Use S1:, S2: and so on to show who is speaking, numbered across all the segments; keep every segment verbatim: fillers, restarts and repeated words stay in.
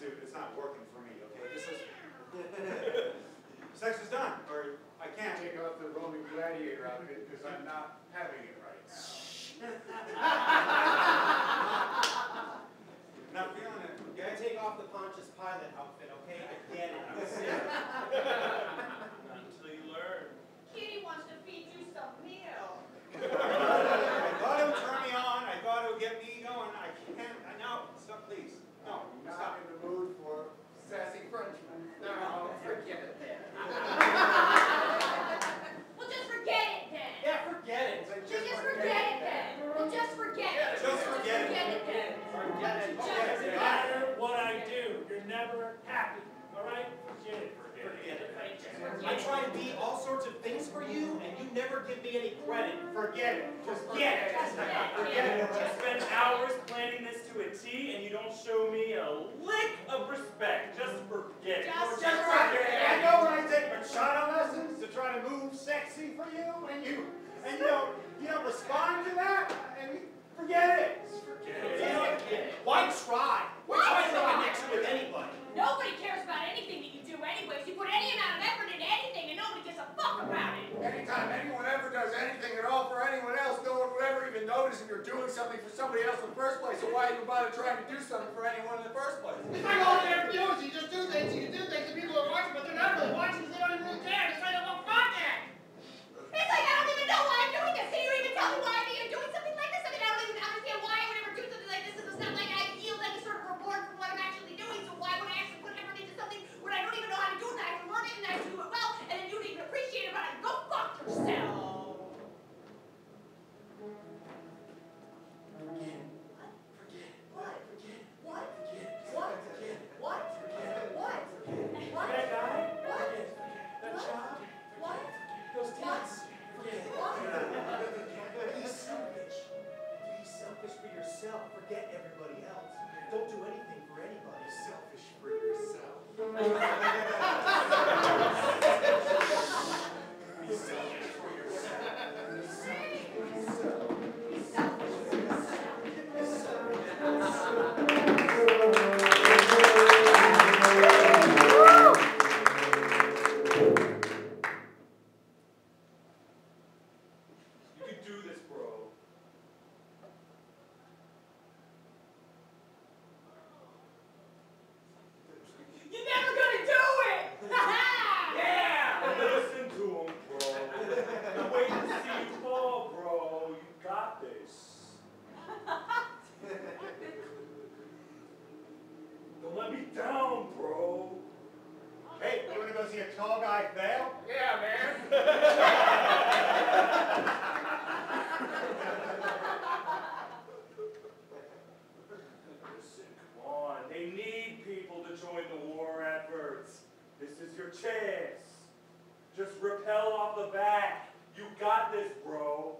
S1: suit. It's not working for me, okay? This is... Sex is done, or I can't.
S2: Take off the Roman gladiator outfit because I'm not having it right now.
S1: Not feeling it.
S3: You gotta take off the Pontius Pilate outfit, okay? I get it. I'm serious.
S4: Not until you learn.
S5: Kitty wants to feed you some meal.
S1: I thought it would turn me on. I thought it would get me going. I can't. I know. Stop, please. No,
S2: I'm not
S1: stop.
S2: in the mood for sassy Frenchmen. No, forget it then.
S5: Well, just forget it then.
S3: Yeah, forget it.
S5: Well, just forget it then. Well, just forget it.
S1: Just forget it.
S5: it then.
S3: Forget it.
S5: Just
S3: Forget
S4: No
S3: it.
S4: matter what I do, you're never happy. All right? Forget it.
S3: Forget it.
S5: Just
S3: I
S5: forget it.
S3: try to be all sorts of things for you, and you never give me any credit.
S1: Forget it. Just
S3: Forget it.
S5: Just forget it.
S3: Forget it.
S4: I spent hours planning this to a T, and you don't show me a lick of respect. Just forget it.
S5: Just
S1: Just
S5: forget it.
S1: I know when I take machado lessons to try to move sexy for you, and you and you don't you don't respond to that, and you forget it.
S4: Forget
S3: You
S4: it.
S3: know what? Why try? Why try to make a connection with anybody?
S5: Nobody cares about anything that you do anyways. You put any amount of effort into anything and nobody gives a fuck about it.
S2: Anytime anyone ever does anything at all for anyone else, no one would ever even notice if you're doing something for somebody else in the first place. So why even bother trying to do something for anyone in the first place?
S6: It's like all you ever do is you just do things, and you do things, and people are watching, but they're not really watching because they don't even really care. It's like, well, fuck it!
S5: It's like I don't even know why I'm doing this. Can you even tell me why I'm even doing something like this? I mean, I don't even understand why I would ever do something like this. It's not like I yield any sort of reward for what I'm actually doing. So why would I actually put effort into something when I don't even know how to do it? And I have to learn it and I have to do it well, and then you don't even appreciate it. But I go fuck yourself. What? What? What? What? What? What?
S4: That guy?
S5: What?
S4: That job?
S5: What?
S4: Those tits?
S5: What?
S3: Be selfish. Be selfish for yourself. Forget everybody else. Don't do anything for anybody.
S2: Selfish for yourself.
S3: Be selfish for yourself.
S4: You can do this, bro.
S5: You're never gonna do it!
S4: Yeah! Listen to him, bro. I'm waiting to see you fall, bro. You got this. Don't let me down, bro.
S1: Hey, you want to go see a tall guy fail?
S2: Yeah, man.
S4: Listen, come on. They need people to join the war efforts. This is your chance. Just rappel off the back. You got this, bro.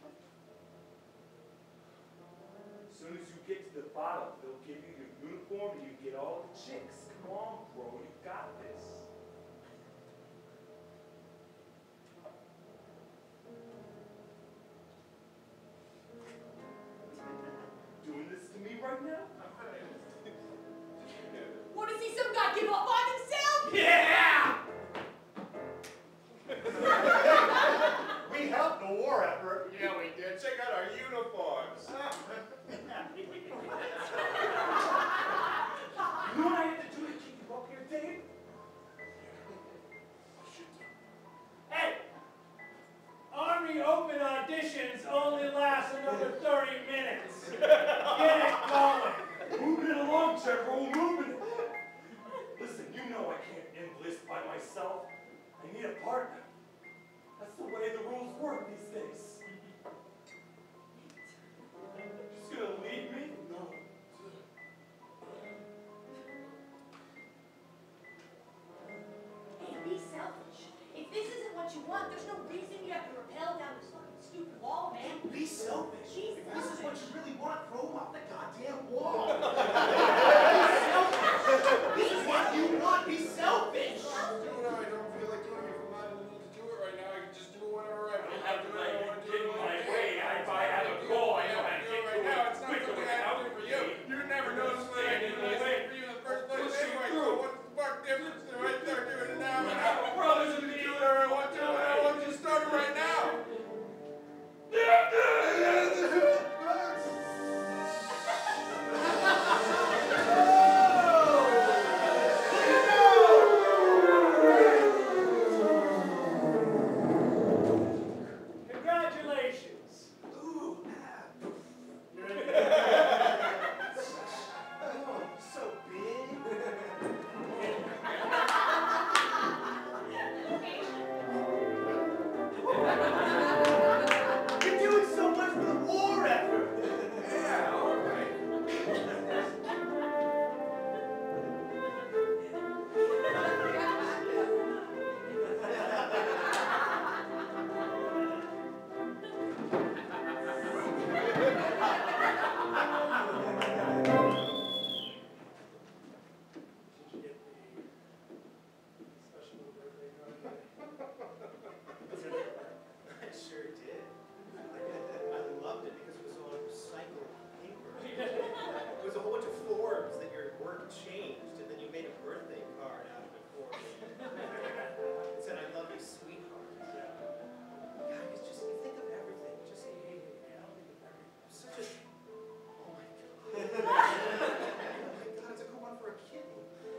S4: As soon as you get to the bottom, they'll give you your uniform and you get all the chicks. Come on, bro. You got this. Doing this to me right now?
S5: Want to see some guy give up on himself?
S4: Yeah!
S1: We helped the war effort.
S2: Yeah, we did. Check out our uniforms.
S4: You know what I had to do to keep you up here, Dave? Hey! Army open auditions only last another thirty minutes. Get it going. Moving it along, General, moving it. Listen, you know I can't enlist by myself. I need a partner. That's the way the rules work these days. Just gonna leave me? No.
S5: Hey, be selfish. If this isn't what you want, there's no reason you have to rappel down this fucking stupid wall, man.
S3: Be selfish.
S5: Be
S3: If this is what
S5: selfish.
S3: you really want, throw them off the goddamn wall. This is what you want. Be selfish.
S2: You know, I don't feel like doing it. If I'm not in the mood to do it right now, I can just do it whenever I feel like doing it. I want to do
S4: Did you get the special birthday card?
S3: I sure did. I loved it because it was on recycled paper. It was a whole bunch of forms that your work changed, and then you made a birthday card out of it for me. It said, "I love you, sweetheart." Guys, just you think of everything. Just
S4: Hey, hey, hey, I don't think it's everything.
S3: such a. Oh my god. Oh my god, it's a good one for a kitten.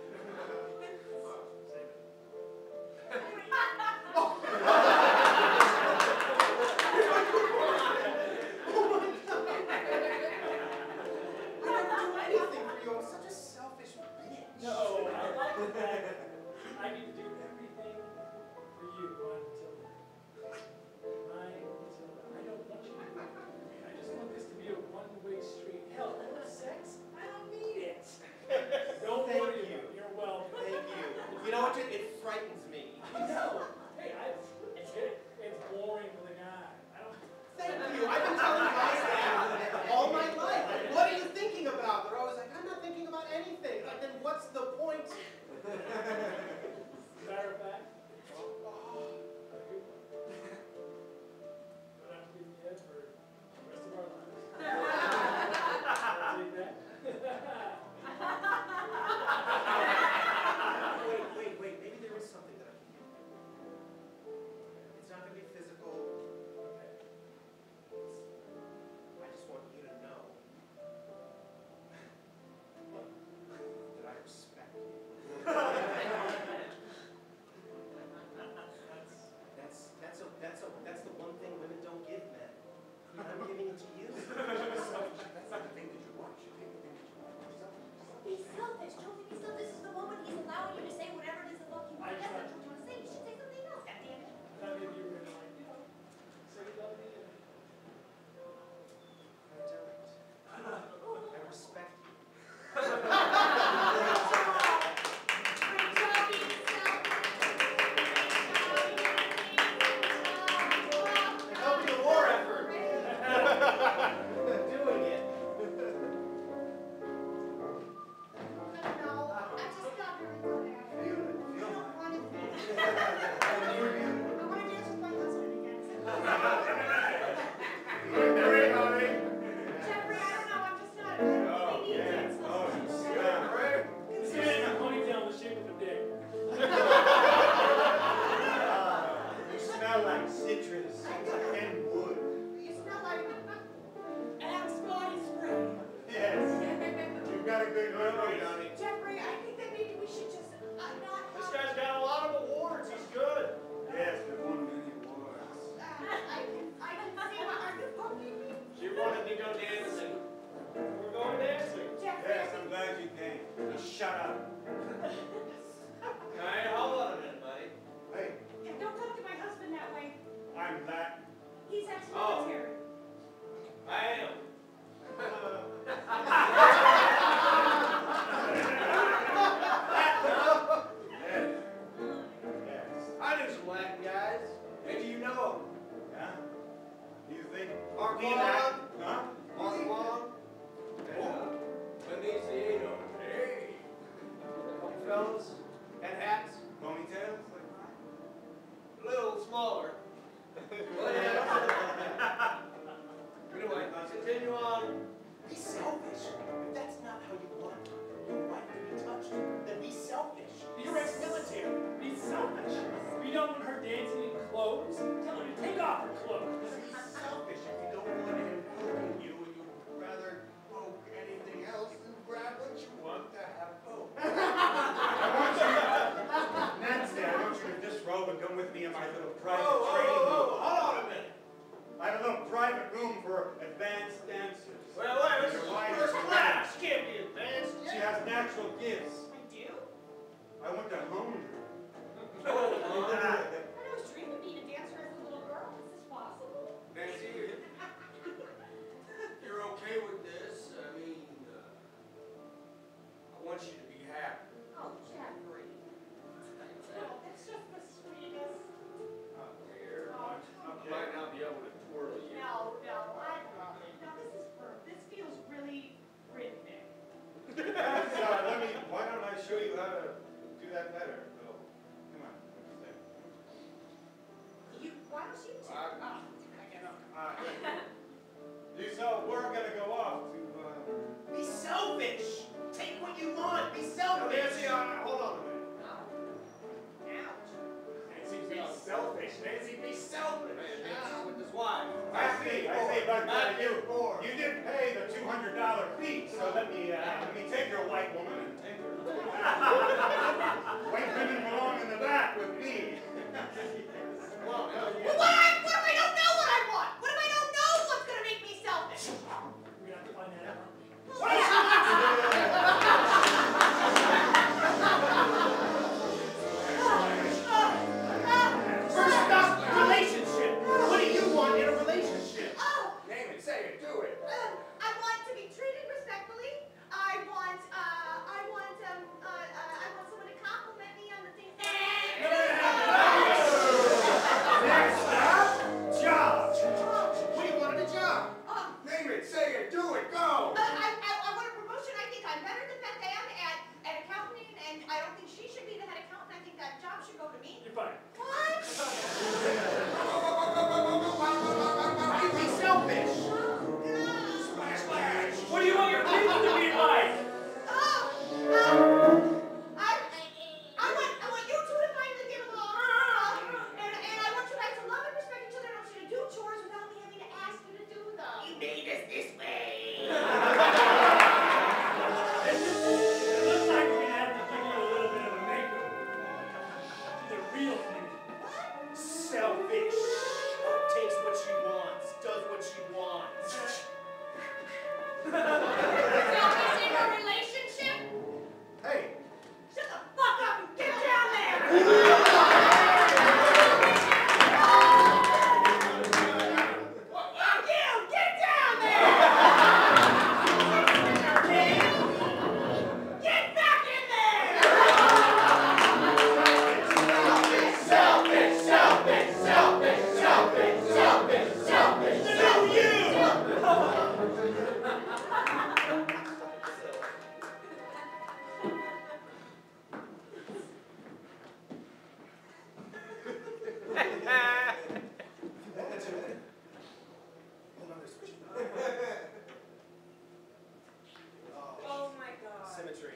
S3: Anything for you. I'm such a selfish bitch.
S4: No, I like that. I need to do everything for you, Matilda. My Matilda, I don't want you to do it for me. I just want this to be a one-way street. Hell, sex, I don't need it. Don't
S3: Thank
S4: worry
S3: you.
S4: about it. You're welcome.
S3: Thank you. You know what? It, it frightens me.
S4: No, hey, I, it's good. It's boring for the guy. I don't.
S3: Thank you. I've been telling guys that all my life. Like, what are you thinking about? They're always like, I'm not thinking about anything. Like, then what's the point?
S4: Matter of fact, a good one. Don't have to be in the head for the rest of our lives. I'll take that.
S3: Wait, wait, wait. Maybe there is something that I can do. It's not going to be physical.
S4: Okay.
S3: I just want you to know that I respect you. That's that's a that's a that's the one thing women don't give men. And I'm giving it to you.
S2: That's not the thing that you want. You take the thing that you want.
S5: Be selfish. Don't be selfish. This is the moment he's allowing you to say whatever it is the fuck you want. That's not what you want to say. You should say something else. God damn it.
S4: I thought maybe you were gonna like, you know, say you love me and
S3: I don't. I respect you. Help me a war effort. Doing it.
S5: No, I just got very good at it.
S3: Feel it.
S5: I
S3: Feel
S5: don't
S3: it.
S5: want to dance. I want to dance with my husband again.
S2: Great, honey.
S5: Jeffrey, I don't know. I'm just not. I don't think he needs dance.
S2: Oh, yeah, right?
S4: it's getting a ponytail in the shape of a dick.
S1: You smell like citrus and wood.
S5: You smell like Axe body spray.
S1: Yes. You've got a good memory,
S2: honey.
S5: Jeffrey, I think that maybe we should just uh, not.
S1: This guy's got a lot of awards. He's good. Yes, we won many awards.
S5: Uh, I can, I can see what. Are you poking me?
S1: She wanted to go dancing. We're going dancing.
S5: Jeffrey,
S1: Yes,
S5: I
S1: I'm
S5: think.
S1: glad you came. You shut up.
S7: Hey, hold on a minute, buddy.
S1: Hey,
S5: Yeah, don't talk to my husband that way.
S1: I'm Latin.
S5: He's ex-military.
S7: I am.
S1: Yes. Yes.
S7: I knew some Latin guys. Maybe you know
S1: Huh? You think?
S7: Mark
S1: we
S7: Long?
S1: Latin? Huh?
S7: them. Mark Long. And, uh, Benicio. Hey. Couple fellas. And hats.
S1: Ponytails?
S7: A little smaller. Well, yeah. Anyway, continue on.
S3: Be selfish. If that's not how you want your wife to be touched, then be selfish. You're ex-military.
S4: Be selfish. If you don't want her dancing in clothes, tell her to take off her clothes.
S2: Be selfish if you don't want him poking you and you'd rather poke anything else than grab what you want to have poke.
S1: I want you to, Nancy, I want you to disrobe and come with me in my little
S7: Whoa,
S1: private
S7: whoa,
S1: training
S7: whoa,
S1: room.
S7: whoa, hold on a minute.
S1: I have a little private room for advanced dancers.
S7: Well, wait,
S1: Your
S7: this is
S1: wife
S7: first
S1: is
S7: class. Can't be advanced.
S1: She has natural gifts.
S5: I do?
S1: I want to hone her.
S7: Hold on.
S5: I always dreamed of being a dancer as a little girl. Is this possible?
S7: Nancy, you're, you're okay with this? I mean, uh, I want you to be happy.
S5: Oh, Jeffrey. Oh, that's just the sweetest.
S7: Up here.
S5: Oh,
S7: I might not be able to twirl you.
S5: no, no, I love it. No, this
S2: Nancy, be selfish.
S3: With his wife.
S1: I see, I see, but uh, you, you did pay the two hundred dollar fee, so let me, uh, let me take your white woman and take her. White women belong in the back with me.
S2: Well, uh,
S5: Well, what, I, what if I don't know what I want? What if I don't know what's going to make me selfish?
S4: We're gonna have to find that out.
S5: What is
S3: First up, relationship. What do you want in a relationship?
S5: Oh,
S2: name it, say it, do it.
S5: um, I want to be treated respectfully. I want, uh, I want, um, uh, uh, I want someone to compliment me on the things that I
S1: Next up, job.
S3: What do you want in a job?
S5: Um,
S2: Name it, say it, do it, go.
S5: Uh, I, I, I want a promotion. I think I'm better than Beth Ann at, at accounting, and I don't think she should be the head accountant. I think that job should go to me.
S4: You're fine.
S5: What?
S3: Be selfish.
S2: Splash, splash.
S4: What do you want your people to be like?
S5: Oh, um, I, I want, I want you two to finally give a little, uh, and, and I want you guys to love and respect each other. I want you to do chores without me having to ask you to do them. You made us this way.
S4: It looks like we're gonna have to give you a little bit of a makeover. The real thing.
S3: Selfish. Takes what she wants. Does what she wants.
S5: Selfish in a relationship?
S1: Hey,
S5: Shut the fuck up and get down there! Fuck you! Get down there! Get back in there!
S2: Selfish, selfish, selfish, selfish, selfish, selfish,
S5: Oh my god.
S3: Symmetry.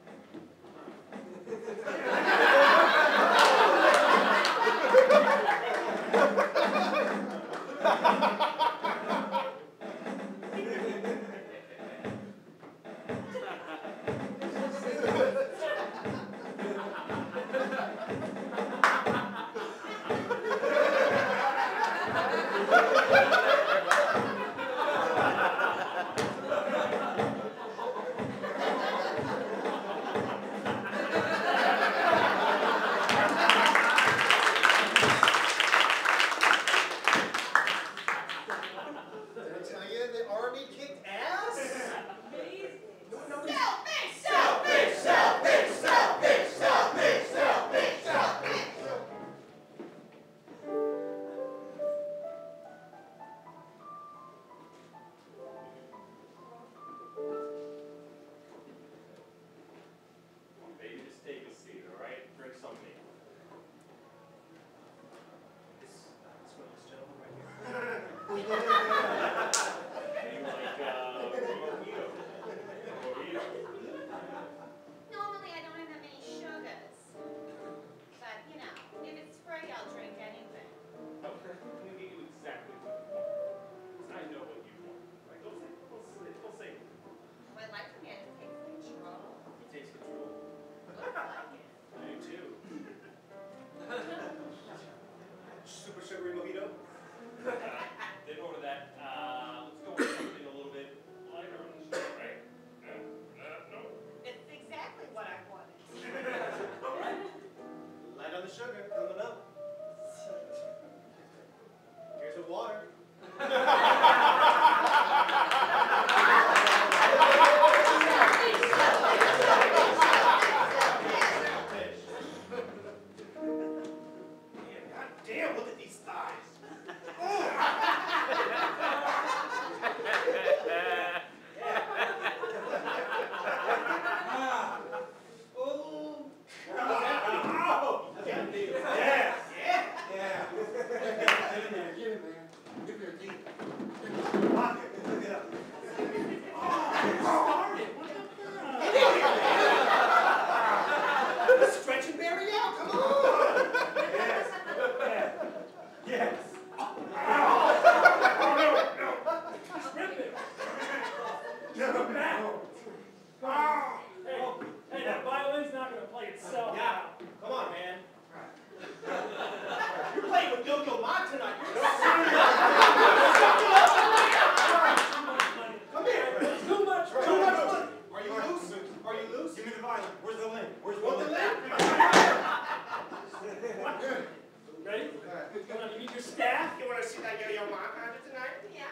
S3: Did I tell you the army kicked ass?
S5: Selfish!
S2: selfish, selfish, selfish, selfish, selfish, selfish.
S4: Baby, just take a seat, all right? Drink something.
S3: This, this one, this gentleman right here.
S4: You like, uh,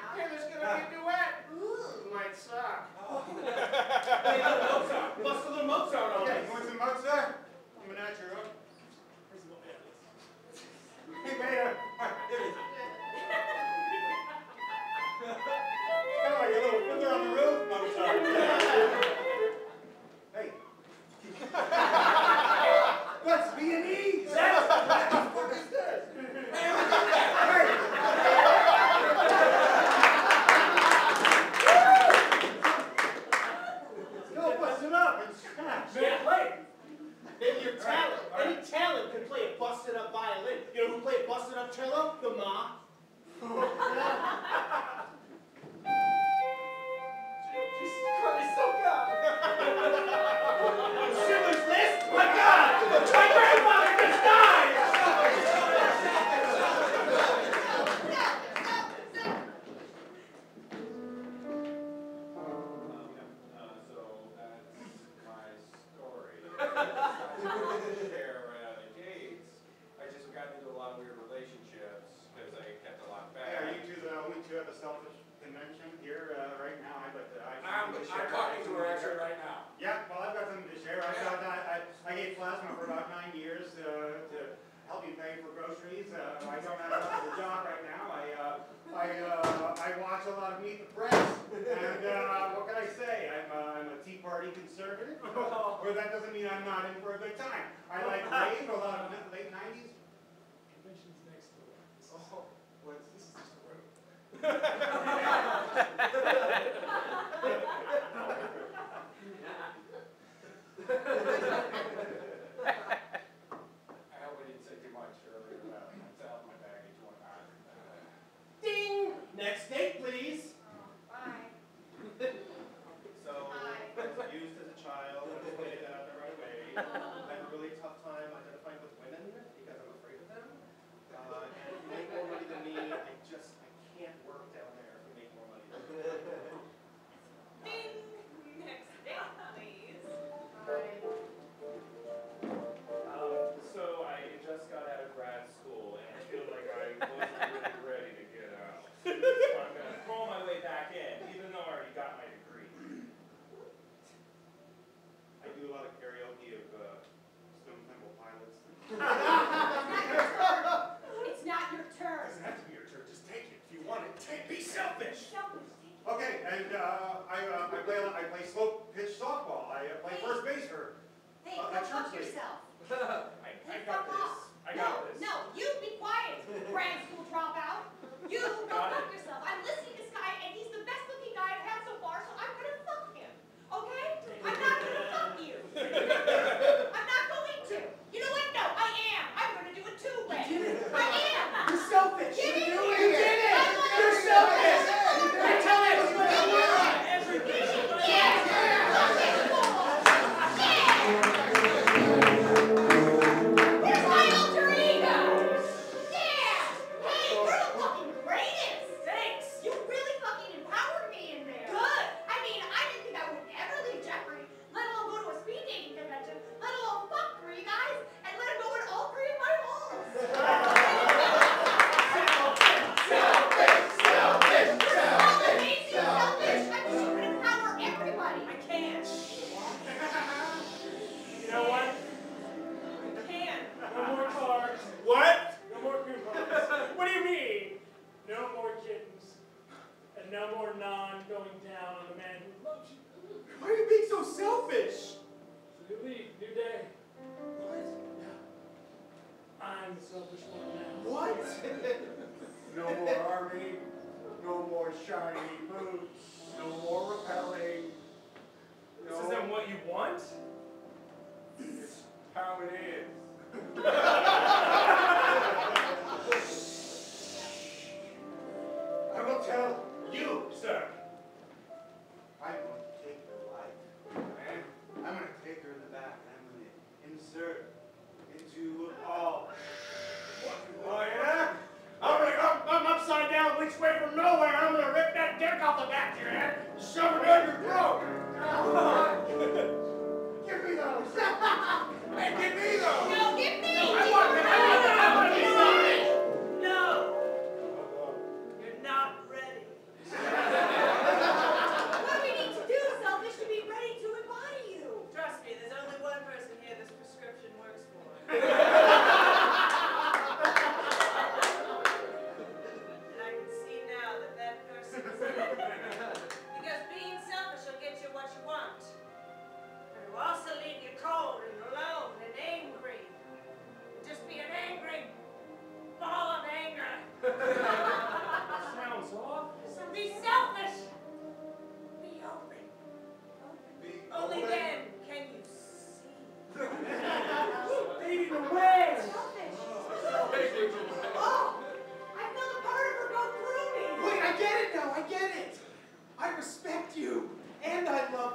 S6: Hey, there's gonna be a duet. Ooh, might suck.
S3: Hey, little Mozart. Bust a little Mozart on
S1: Okay,
S3: us.
S1: you want some Mozart? I'm an actor, huh? Hey, man, uh, there it is. Kind of like a little fiddler on the roof, Mozart. Hey. That's Viennese.
S4: That's
S1: What the fuck is this? Hey. Go bust it up and scratch.
S4: Man, play.
S3: Maybe your talent. Any talent can play a busted up violin. You know who played busted up cello? The Ma. Jesus Christ, oh God! Schindler's List? My God! My grandfather just died!
S2: So that's my story. Share right out of the gates. I just got into a lot of weird relationships because I kept a lot
S1: Hey,
S2: back.
S1: are you two the only two at the selfish convention here uh, right now? I'd like to. I
S2: I'm,
S1: to
S2: I'm
S1: share.
S2: talking to her actually right now.
S1: Yeah, well, I've got something to share. I got I, I, I gave plasma for about nine years uh, to help you pay for groceries. Uh, I don't have enough of a job right now. I uh, I uh, I watch a lot of Meet the Press, and uh, what can I say? I'm uh, I'm a Tea Party conservative, or that doesn't mean I'm not in for a good time. I like rave, a lot of late nineties.
S4: Convention's next door.
S1: Oh, what's this? Is just a room.
S2: I hope I didn't say too much earlier about myself, my baggage, whatnot.
S3: Ding! Next date, please.
S5: Bye.
S3: So, I was abused as a child. I just wanted to get out there right away. I have a really tough time identifying with women because I'm afraid of them. Uh, and if you make more money than me, I just, I can't work down there if you make more money than me.
S5: Ding. Next date, please. Bye.
S8: Um, so I just got out of grad school and I feel like I wasn't really ready to get out. So I'm gonna crawl my way back in, even though I already got my degree.
S1: I do a lot of karaoke of uh, Stone Temple Pilots.
S5: It's not your turn.
S1: Doesn't have to be your turn. Just take it. If you want it, take. Be selfish.
S5: Selfish.
S1: Okay, and uh, I uh, I play I play slow pitch softball. I uh, play first base for.
S5: Hey,
S1: Uh,
S5: go
S1: a
S5: fuck
S1: church lady.
S5: yourself.
S8: I, I
S5: Hey,
S8: got
S5: fuck
S8: this.
S5: off.
S8: I
S5: no,
S8: got this.
S5: No, you be quiet, grad school dropout. You go
S8: Got
S5: fuck
S8: it.
S5: yourself. I'm listening to this guy, and he's the best looking guy I've had so far, so I'm gonna fuck him. Okay? I'm not gonna fuck you. I'm not going to. You know what? No, I am. I'm gonna do it two way. I am.
S3: You're selfish!
S5: Get in
S3: You're
S5: here.
S3: doing it!
S5: I'm gonna
S3: You're
S5: do
S3: selfish!
S5: it.
S3: You're telling us what you want!
S5: Yeah. Fuck it, cool. Yeah. Where's my alter ego? Yeah. Hey, you're the fucking greatest. Thanks. You really fucking empowered me in there. Good. I mean, I didn't think I would ever leave Jeffrey, let alone go to a speed dating convention, let alone fuck three guys, and let him go in all three of my homes.
S3: Selfish! Selfish!
S5: Selfish! Selfish! I wish you could empower everybody. I can't.
S4: You know what?
S5: I can't.
S4: No more cars.
S3: What?
S4: No more coupons. What do you mean? No more kittens. And no more non going down on the man who loves you.
S3: Why are you being so selfish?
S4: New leaf, new day. I'm the selfish one now.
S3: What?
S1: No more army. No more shiny boots. No more repelling.
S8: This isn't what you want?
S1: It's how it is. I will tell you, sir. I'm going to take her life, and I'm going to take her in the back, and I'm going to insert into a ball. Oh yeah?
S6: I'm, I'm, I'm upside down, which way from nowhere. I'm gonna rip that dick off the back.
S3: you, and I love